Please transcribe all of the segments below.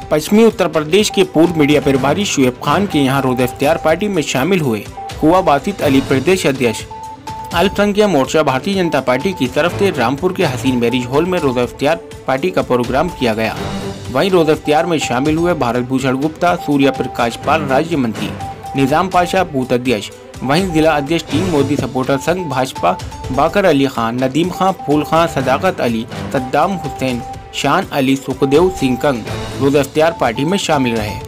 पश्चिमी उत्तर प्रदेश के पूर्व मीडिया प्रभारी शुएब खान के यहाँ रोज़ा इफ्तियार पार्टी में शामिल हुए कुआ बासित अली प्रदेश अध्यक्ष। अल्पसंख्यक मोर्चा भारतीय जनता पार्टी की तरफ से रामपुर के हसीन मैरिज हॉल में रोज़ा इफ्तियार पार्टी का प्रोग्राम किया गया। वहीं रोज़ा इफ्तियार में शामिल हुए भारत भूषण गुप्ता, सूर्य प्रकाश पाल राज्य मंत्री, निजाम पाशा बूथ अध्यक्ष, वहीं जिला अध्यक्ष टीम मोदी सपोर्टर संघ भाजपा बाकर अली खान, नदीम खां, फूल खां, सदाकत अली, सद्दाम हुसैन, शान अली, सुखदेव सिंह कंग रोज़ा इफ्तियार पार्टी में शामिल रहे।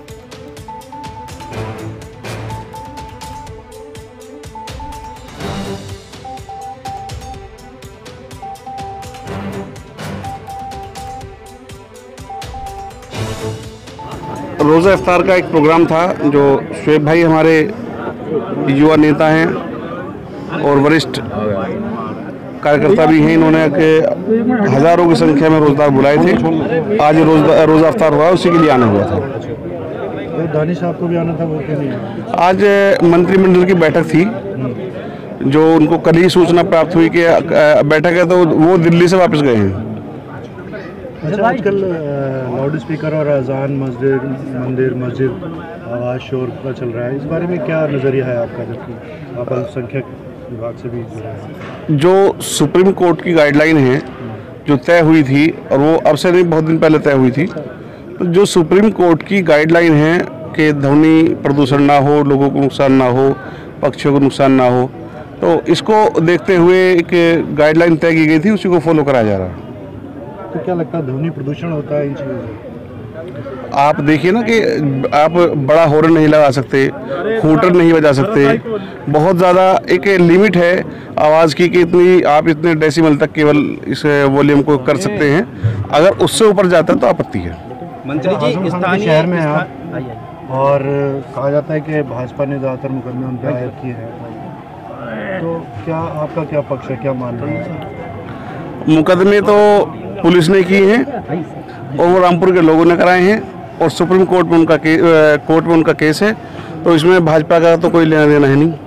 रोज़ा इफ्तार का एक प्रोग्राम था जो शुएब भाई हमारे युवा नेता हैं और वरिष्ठ कार्यकर्ता भी हैं। इन्होंने हज़ारों की संख्या में रोज़दार बुलाए थे। आज रोज़ा इफ्तार हुआ, उसी के लिए आना हुआ था। तो दानिश साहब को भी आना था, वो क्यों नहीं आए? आज मंत्रिमंडल की बैठक थी, जो उनको कल ही सूचना प्राप्त हुई कि बैठक है, तो वो दिल्ली से वापस गए हैं। अच्छा, आजकल लाउड स्पीकर और अजान मंदिर मस्जिद आवाज़ शोर का चल रहा है, इस बारे में क्या नज़रिया है आपका, जबकि आप अल्पसंख्यक विभाग से भी जुड़े हैं? जो सुप्रीम कोर्ट की गाइडलाइन है जो तय हुई थी, और वो अब से नहीं बहुत दिन पहले तय हुई थी, तो जो सुप्रीम कोर्ट की गाइडलाइन है कि ध्वनि प्रदूषण ना हो, लोगों को नुकसान ना हो, पक्षियों को नुकसान ना हो, तो इसको देखते हुए एक गाइडलाइन तय की गई थी, उसी को फॉलो कराया जा रहा है। तो क्या लगता है ध्वनि प्रदूषण होता है इन चीज़ों से? आप देखिए ना कि आप बड़ा हॉर्न नहीं लगा सकते, हूटर नहीं बजा सकते, बहुत ज़्यादा एक लिमिट है आवाज़ की कि इतनी आप इतने डेसिमल तक केवल इस वॉल्यूम को कर सकते हैं। अगर उससे ऊपर जाता है तो आपत्ति है। मंत्री जी, स्थानीय शहर में आप और कहा जाता है कि भाजपा ने ज़्यादातर मुकदमे उन पर आयद किए हैं, तो क्या आपका क्या पक्ष है, क्या मान रहे हैं? मुकदमे तो पुलिस ने किए हैं और वो रामपुर के लोगों ने कराए हैं, और सुप्रीम कोर्ट में उनका केस है, तो इसमें भाजपा का तो कोई लेना देना है नहीं।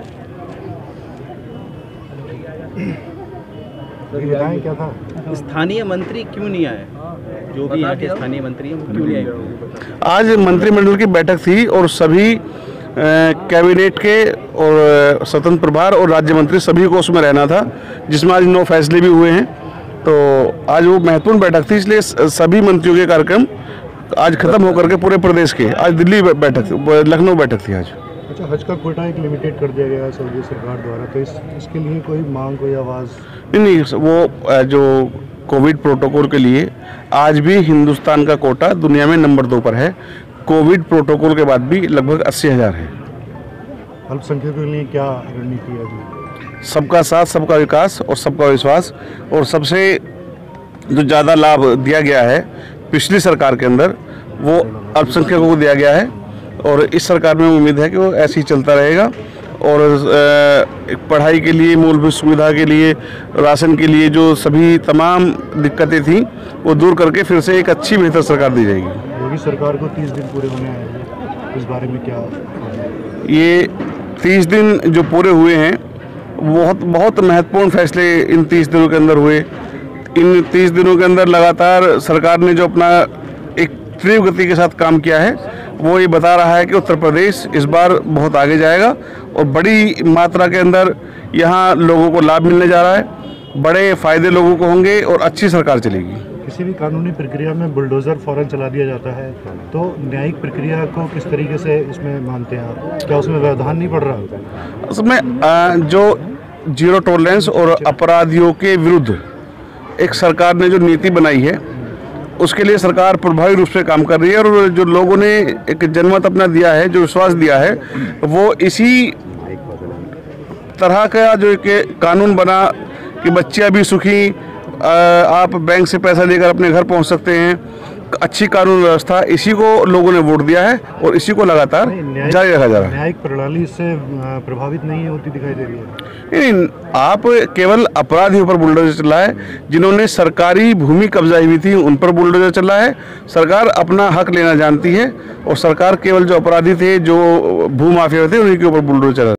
क्या था? स्थानीय मंत्री क्यों नहीं आए? जो भी यहाँ के स्थानीय मंत्री हैं वो क्यों नहीं आए? आज मंत्रिमंडल की बैठक थी और सभी कैबिनेट के और स्वतंत्र प्रभार और राज्य मंत्री सभी को उसमें रहना था, जिसमें आज 9 फैसले भी हुए हैं। तो आज वो महत्वपूर्ण बैठक थी, इसलिए सभी मंत्रियों के कार्यक्रम आज खत्म होकर के पूरे प्रदेश के आज दिल्ली बैठक, लखनऊ बैठक थी आज। अच्छा, हज का कोटा एक लिमिटेड कर दिया गया है सऊदी सरकार द्वारा, तो इसके लिए कोई मांग, कोई आवाज़? नहीं, वो जो कोविड प्रोटोकॉल के लिए आज भी हिंदुस्तान का कोटा दुनिया में नंबर 2 पर है। कोविड प्रोटोकॉल के बाद भी लगभग 80,000 है। अल्पसंख्यकों के लिए क्या रणनीति है जी? सबका साथ, सबका विकास और सबका विश्वास, और सबसे जो ज़्यादा लाभ दिया गया है पिछली सरकार के अंदर वो अल्पसंख्यकों को दिया गया है, और इस सरकार में उम्मीद है कि वो ऐसे ही चलता रहेगा। और पढ़ाई के लिए, मूलभूत सुविधा के लिए, राशन के लिए जो सभी तमाम दिक्कतें थीं वो दूर करके फिर से एक अच्छी बेहतर सरकार दी जाएगी। योगी सरकार को 30 दिन पूरे होने आए हैं, इस बारे में क्या? ये 30 दिन जो पूरे हुए हैं, बहुत महत्वपूर्ण फैसले इन 30 दिनों के अंदर हुए। इन 30 दिनों के अंदर लगातार सरकार ने जो अपना एक तीव्र गति के साथ काम किया है, वो ये बता रहा है कि उत्तर प्रदेश इस बार बहुत आगे जाएगा और बड़ी मात्रा के अंदर यहाँ लोगों को लाभ मिलने जा रहा है, बड़े फायदे लोगों को होंगे और अच्छी सरकार चलेगी। किसी भी कानूनी प्रक्रिया में बुलडोज़र फौरन चला दिया जाता है, तो न्यायिक प्रक्रिया को किस तरीके से इसमें मानते हैं आप? क्या उसमें व्यवधान नहीं पड़ रहा? उसमें जो जीरो टॉलरेंस और अपराधियों के विरुद्ध एक सरकार ने जो नीति बनाई है, उसके लिए सरकार प्रभावी रूप से काम कर रही है, और जो लोगों ने एक जनमत अपना दिया है, जो विश्वास दिया है, वो इसी तरह का जो एक कानून बना कि बच्चियां भी सुखी, आप बैंक से पैसा लेकर अपने घर पहुंच सकते हैं, अच्छी कानून व्यवस्था, इसी को लोगों ने वोट दिया है और इसी को लगातार जारी रखा जा रहा है। न्यायिक प्रणाली इससे प्रभावित नहीं होती दिखाई दे रही है? नहीं, आप केवल अपराधियों पर बुलडोजर चला है, जिन्होंने सरकारी भूमि कब्जाई हुई थी उन पर बुलडोजर चला है। सरकार अपना हक लेना जानती है और सरकार केवल जो अपराधी थे, जो भूमाफिया थे, उन्हीं के ऊपर बुलडोजर चला।